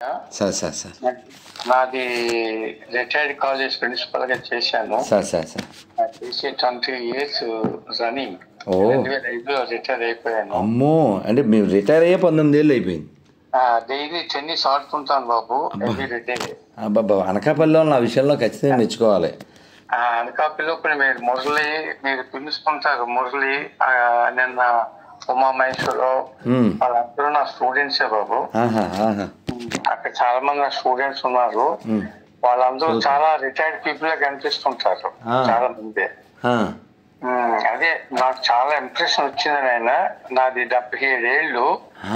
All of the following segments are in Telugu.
సార్ సార్ సార్ నాది రిటైర్డ్ కాలేజ్ ప్రిన్సిపల్ గా చేశాను. సార్ సార్ సార్ చేసి 20 years రన్నింగ్. ఓ 2005లో రిటైర్ అయిపోయాను. అమ్మో, అంటే మీరు రిటైర్ అయ్యే 19 ఏళ్ళు అయిపోయింది. డైలీ టెన్నిస్ ఆడుతుంటాను బాబు, ఎవ్రీడే. అబ్బాబ్బా, అనకాపల్లిలో నా విషయంలో ఖచ్చితంగా మెచ్చుకోవాలి. అనకాపల్లిలో ఇప్పుడు మీరు పిలుచుకుంటారు మురళి, నిన్న ఉమామహేశ్వరరావు, వాళ్ళందరూ నా స్టూడెంట్సే బాబు. అక్కడ చాలా మంది నా స్టూడెంట్స్ ఉన్నారు. వాళ్ళందరూ చాలా రిటైర్డ్ పీపుల్ గా కనిపిస్తుంటారు చాలా మంది. అదే నాకు చాలా ఇంప్రెషన్ వచ్చింది. ఆయన నాది 77 ఏళ్ళు,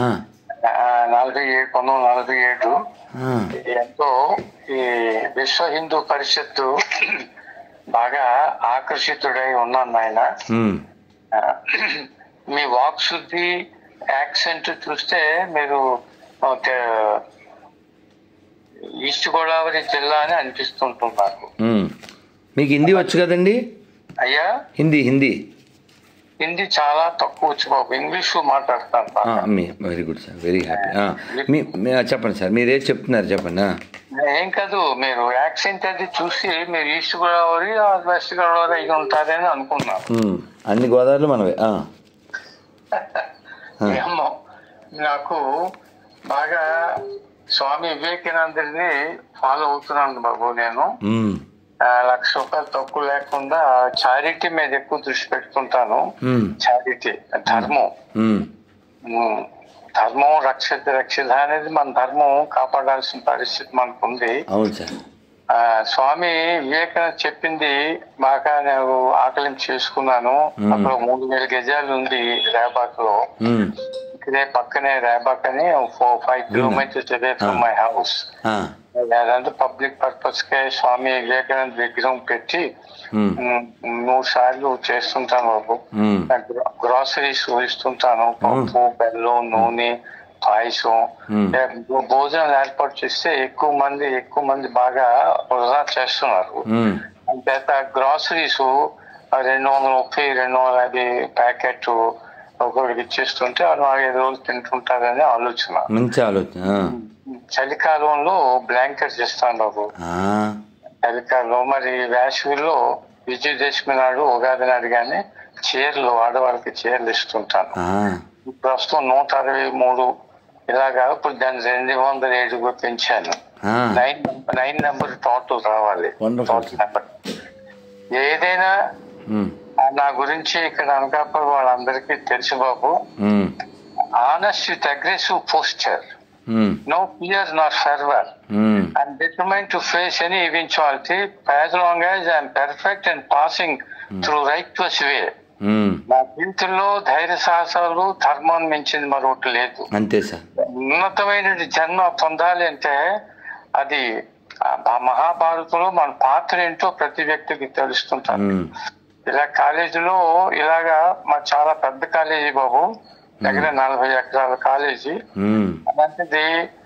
1947 ఎంతో ఈ విశ్వ హిందూ పరిషత్తు బాగా ఆకర్షితుడై ఉన్నాను ఆయన. మీ వాక్ శుద్ధి, యాక్సెంట్ చూస్తే మీరు ఈస్ట్ గోదావరి జిల్లా అని అనిపిస్తుంటుంది నాకు. మీకు హిందీ వచ్చు కదండి? అయ్యా హిందీ హిందీ చాలా తక్కువ వచ్చు బాబు, ఇంగ్లీష్ మాట్లాడతాను. Very good sir, very happy. చెప్పండి సార్, మీరు ఏది చెప్తున్నారు చెప్పండి. ఏం కాదు, మీరు యాక్సెంట్ అది చూసి మీరు ఈస్ట్ గోదావరి వెస్ట్ గోదావరి అయి ఉంటారని అనుకున్నాను. అన్ని గోదావరిలో మనవే. ఏమో, నాకు బాగా స్వామి వివేకానందుని ఫాలో అవుతున్నాను బాబు. నేను ₹1,00,000 తక్కువ లేకుండా చారిటీ మీద ఎక్కువ దృష్టి పెట్టుకుంటాను. చారిటీ, ధర్మం రక్షిత అనేది మన ధర్మం కాపాడాల్సిన పరిస్థితి మనకు ఉంది. స్వామి వివేకానంద చెప్పింది బాగా నేను ఆకలింపు చేసుకున్నాను. అక్కడ 3,000 గజాలు ఉంది రేబాక్ లో. ఇదే పక్కనే రేబాక్ అని 4-5 kilometers away from my house. అదంతా పబ్లిక్ పర్పస్ కే స్వామి వివేకానంద విగ్రహం పెట్టి 3 సార్లు చేస్తుంటాను బాబు. గ్రాసరీస్ ఇస్తుంటాను, పప్పు, బెల్లం, నూనె, పాయసం. భోజనం ఏర్పాటు చేస్తే ఎక్కువ మంది బాగా వృధా చేస్తున్నారు. అంతేత గ్రాసరీస్ 230-250 ప్యాకెట్ ఒకరికి ఇచ్చేస్తుంటే 4-5 రోజులు తింటుంటారని ఆలోచన. మంచి ఆలోచన. చలికాలంలో బ్లాంకెట్స్ ఇస్తాను బాబు. చలికాలంలో మరి వేసవిలో విజయదశమి నాడు, ఉగాది నాడు కానీ చీరలు, ఆడవాళ్ళకి చీరలు ఇస్తుంటాను. ప్రస్తుతం 163 ఇలాగా. ఇప్పుడు దాన్ని 207 పెంచాను. 9 నెంబర్ టోటల్ రావాలి. ఏదైనా నా గురించి ఇక్కడ అనకాపల్లి వాళ్ళందరికీ తెలుసు బాబు. Honest with aggressive posture, no fear nor fervor, I'm determined to face any eventuality as long as I'm perfect and passing through righteous way. నా జీవితంలో ధైర్య సాహసాలు, ధర్మం మించింది మరొకటి లేదు. అంతే సార్. ఉన్నతమైన జన్మ పొందాలి అంటే అది మహాభారతంలో మన పాత్ర ఏంటో ప్రతి వ్యక్తికి తెలుస్తుంటారు. ఇలా కాలేజీలో ఇలాగా మా చాలా పెద్ద కాలేజీ బాబు, దగ్గర 40 ఎకరాల కాలేజీ. అలాంటిది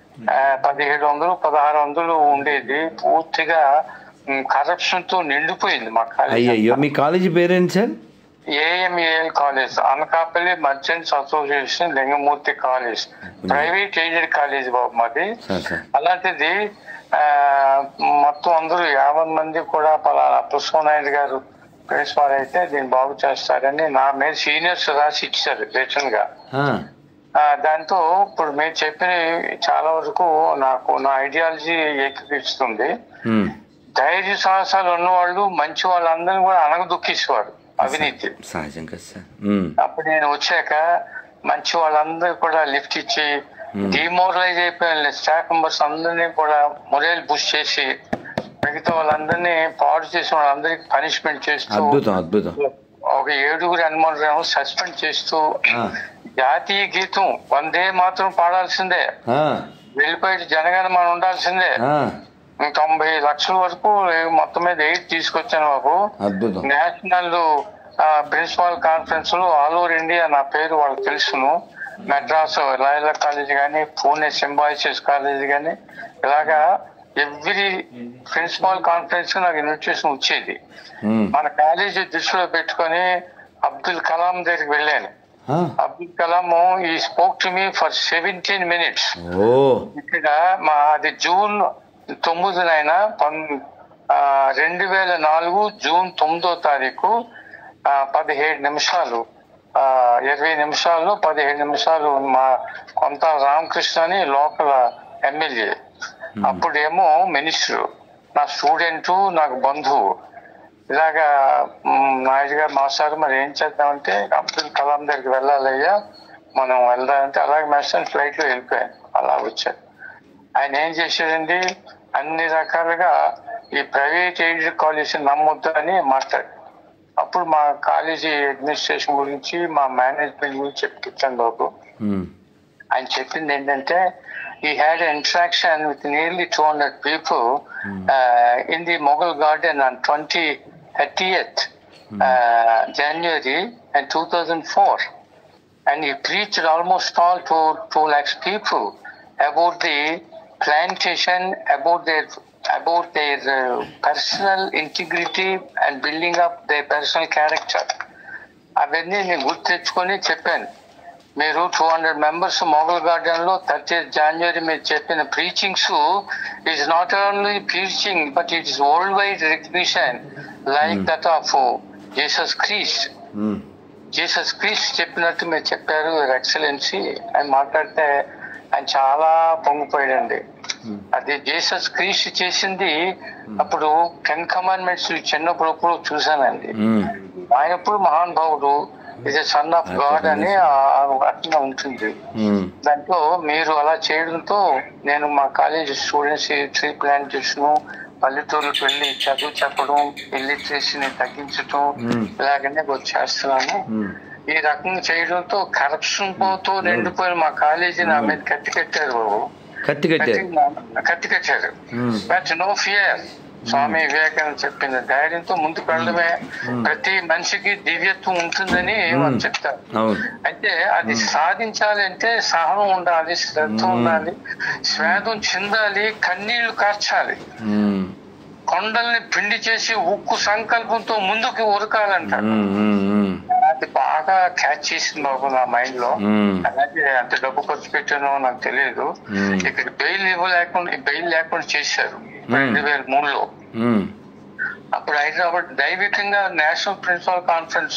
1700-1600 ఉండేది. పూర్తిగా కరప్షన్ తో నిండిపోయింది మా కాలేజీ. మీ కాలేజీ పేరేంటి sir? AMAL college, Anakapalli merchants association Lingamurthy college, private aided college బాబు మాది. అలాంటిది మొత్తం అందరూ 50 మంది కూడా పలానా పుష్పనాయుడు గారు ప్రిన్సిపాల్ అయితే దీన్ని బాగు చేస్తారని నా మీద సీనియర్స్ రాసి ఇచ్చారు రిటర్న్ గా. దాంతో ఇప్పుడు మీరు చెప్పిన చాలా వరకు నాకు నా ఐడియాలజీ ఏకీపిస్తుంది. ధైర్య సాహసాలు ఉన్నవాళ్ళు, మంచి వాళ్ళందరినీ కూడా అనగదొక్కేసేవాడు అవినీతి. అప్పుడు నేను వచ్చాక మంచి వాళ్ళందరూ కూడా లిఫ్ట్ ఇచ్చి డిమోరలైజ్ అయిపోయిన స్టాఫ్ మెంబర్స్ అందరినీ కూడా మొరైల్ బూస్ట్ చేసి మిగతా వాళ్ళందరినీ పాడు చేసిన వాళ్ళందరికీ పనిష్మెంట్ చేస్తూ, ఒక 7 అనుమానం సస్పెండ్ చేస్తూ, జాతీయ గీతం వందే మాత్రం పాడాల్సిందే, వెళ్ళిపోయి జనగణమన ఉండాల్సిందే. 90 లక్షల వరకు మొత్తం మీద ఎయిడ్ తీసుకొచ్చాను బాబు. నేషనల్ ప్రిన్సిపాల్ కాన్ఫరెన్స్ లో ఆల్ ఓవర్ ఇండియా నా పేరు వాళ్ళకి తెలుసును. మెడ్రాస్ లాయలా కాలేజ్ కానీ, పూణే సింబాయిసిస్ కాలేజ్ కానీ, ఇలాగా ఎవ్రీ ప్రిన్సిపాల్ కాన్ఫరెన్స్ నాకు ఇన్విటేషన్ వచ్చేది. మన కాలేజీ దృష్టిలో పెట్టుకొని అబ్దుల్ కలాం దగ్గరికి వెళ్ళాను. Abdul Kalam he spoke to me for 17 minutes. ఇక్కడ అది జూన్ 9 2004 జూన్ 9వ తారీఖు 17 నిమిషాలు 20 నిమిషాలు 17 నిమిషాలు మా కొంత రామకృష్ణ అని లోకల్ ఎమ్మెల్యే, అప్పుడేమో మినిస్టర్, నా స్టూడెంట్, నాకు బంధువు. ఇలాగా నాయుడు గారు మాస్టర్ మరి ఏం చేద్దామంటే అబ్దుల్ కలాం దగ్గరికి వెళ్ళాలయ్యా, మనం వెళ్దామంటే అలాగే మాస్టర్ ఫ్లైట్లో వెళ్ళిపోయాను. అలా వచ్చాను. ఆయన ఏం చేశాడండి, అన్ని రకాలుగా ఈ ప్రైవేట్ ఎయిడెడ్ కాలేజ్ నమ్మొద్దు అని మాట్లాడు. అప్పుడు మా కాలేజీ అడ్మినిస్ట్రేషన్ గురించి మా మేనేజ్మెంట్ గురించి చెప్తాను బాబు. ఆయన చెప్పింది ఏంటంటే he had an interaction with nearly 200 people in the Mughal Garden on 30th January 2004, and he preached almost all to 2 lakhs people about the plantation, about their personal integrity and building up their personal character. అవన్నీ నేను గుర్తు తెచ్చుకొని చెప్పాను. మీరు 200 members మొఘల్ గార్డెన్ లో 30th January మీరు చెప్పిన preachings is not only preaching but it is world wide recognition like that of Jesus Christ. Jesus Christ చెప్పినట్టు మీరు చెప్పారు ఎక్సలెన్సీ అని మాట్లాడితే ఆయన చాలా పొంగిపోయాడండి. అది జీసస్ క్రీస్ట్ చేసింది. అప్పుడు 10 commandments చిన్నప్పుడు చూసానండి. ఆయన ఎప్పుడు మహానుభావుడు, ఇది సన్ ఆఫ్ గాడ్ అని అట్లా ఉంటుంది. దాంట్లో మీరు అలా చేయడంతో నేను మా కాలేజ్ స్టూడెంట్స్ ట్రీ ప్లాంట్ చేసిన, పల్లెటూరులకు వెళ్ళి చదువు చెప్పడం, ఇల్లిటరసీని తగ్గించడం ఇలాగనే చేస్తున్నాను. ఈ రకంగా చేయడంతో కరప్షన్ పోతూ నిండిపోయిన మా కాలేజీ నా మీద కత్తి కట్టారు బాబు, కత్తి కట్టారు. But no fear, Swami Vivekananda చెప్పిన ధైర్యంతో ముందుకు వెళ్ళడమే. ప్రతి మనిషికి దివ్యత్వం ఉంటుందని వాళ్ళు చెప్తారు. అయితే అది సాధించాలి అంటే సహనం ఉండాలి, శ్రద్ధ ఉండాలి, స్వేదం చెందాలి, కన్నీళ్లు కార్చాలి, కొండల్ని పిండి చేసి ఉక్కు సంకల్పంతో ముందుకు ఉరకాలంటారు. అది బాగా క్యాచ్ చేసింది బాబు నా మైండ్ లో. అలాగే అంత డబ్బు ఖర్చు పెట్టానో నాకు తెలియదు. ఇక్కడ బెయిల్ లేకుండా చేశారు 2003లో. అప్పుడు హైదరాబాద్ దైవికంగా national principal conference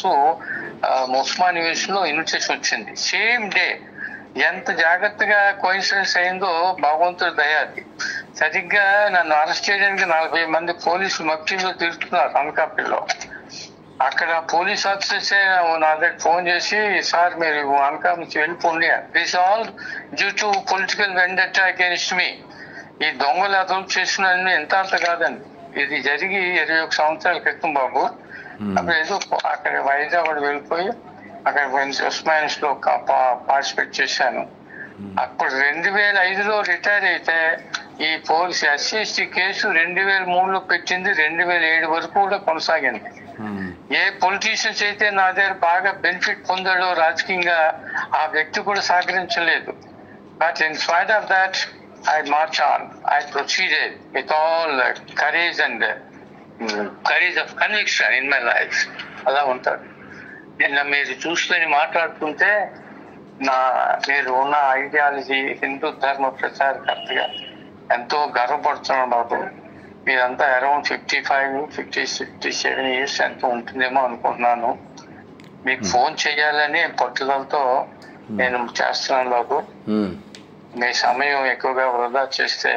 Osman university లో ఇన్విటేషన్ వచ్చింది. Same day. ఎంత జాగ్రత్తగా కోయిన్సిడెన్స్ అయిందో భగవంతుడి దయాది. సరిగ్గా నన్ను అరెస్ట్ చేయడానికి 40 మంది పోలీసులు మక్కిలో తిరుగుతున్నారు అనకాపల్లిలో. అక్కడ పోలీస్ ఆఫీసర్స్ నా దగ్గర ఫోన్ చేసి, సార్ మీరు అనకాపల్లి నుంచి వెళ్ళిపోండి, this all due to political vendetta against me. ఈ దొంగలు అదుపు చేసిన ఎంత అంత కాదండి. ఇది జరిగి 21 సంవత్సరాల క్రితం బాబు. అప్పుడు ఏదో అక్కడ హైదరాబాద్ వెళ్ళిపోయి అక్కడ ఉస్మానియస్ లో పార్టిసిపేట్ చేశాను. అప్పుడు 2005లో రిటైర్ అయితే ఈ పోలీస్ SC/ST కేసు 2003లో పెట్టింది, 2007 వరకు కూడా కొనసాగింది. ఏ పొలిటీషియన్స్ అయితే నా దగ్గర బాగా బెనిఫిట్ పొందాడో రాజకీయంగా ఆ వ్యక్తి కూడా సహకరించలేదు. But in spite of that I march on. I proceeded with all courage and courage of conviction in my life. అలా ఉంటారు. నిన్న మీరు చూసుకొని మాట్లాడుతుంటే మీరు ఉన్న ఐడియాలజీ హిందూ ధర్మ ప్రచారకర్తగా ఎంతో గర్వపడుతున్నాను బాబు. మీరంతా అరౌండ్ 55-57 years ఎంతో ఉంటుందేమో అనుకుంటున్నాను. మీకు ఫోన్ చేయాలని పట్టుదలతో నేను చేస్తున్నాను బాబు. మీ సమయం ఎక్కువగా వృధా చేస్తే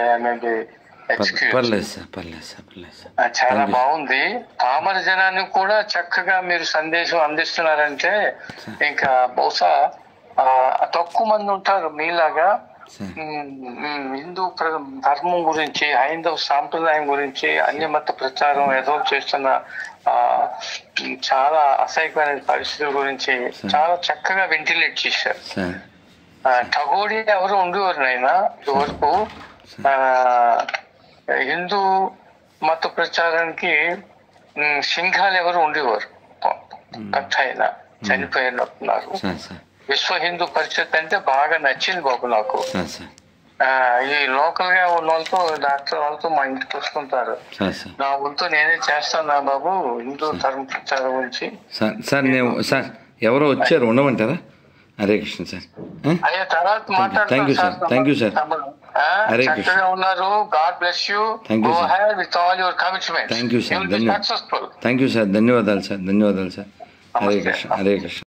చాలా బాగుంది. పామర జనానికి కూడా చక్కగా మీరు సందేశం అందిస్తున్నారంటే ఇంకా బహుశా తక్కువ మంది ఉంటారు మీలాగా హిందూ ధర్మం గురించి, హైందవ సాంప్రదాయం గురించి, అన్య మత ప్రచారం ఏదో చేస్తున్న చాలా అసహ్యమైన పరిస్థితుల గురించి చాలా చక్కగా వెంటిలేట్ చేశారు. టగోడి ఎవరు ఉండేవారు నాయన ఇదివరకు. హిందూ మత ప్రచారానికి సింహాలు ఎవరు ఉండేవారు కథ అయినా చనిపోయినట్టున్నారు. విశ్వ హిందూ పరిషత్ అంటే బాగా నచ్చింది బాబు నాకు. ఈ లోకల్ గా ఉన్న వాళ్ళతో డాక్టర్ వాళ్ళతో మా ఇంటికి వస్తుంటారు. నా వంతు నేనే చేస్తాను బాబు హిందూ ధర్మ ప్రచారం గురించి. సార్ ఎవరో వచ్చారు, ఉండమంటారా? హరే కృష్ణ సార్. అయ్యా తర్వాత thank you sir, thank you sir. Hare Krishna. చక్కగా ఉన్నారు. God bless you. Go ahead with all your commitments. Thank you sir, successful. Thank you sir, ధన్యవాదాలు సార్, ధన్యవాదాలు సార్. హరే కృష్ణ, హరే కృష్ణ.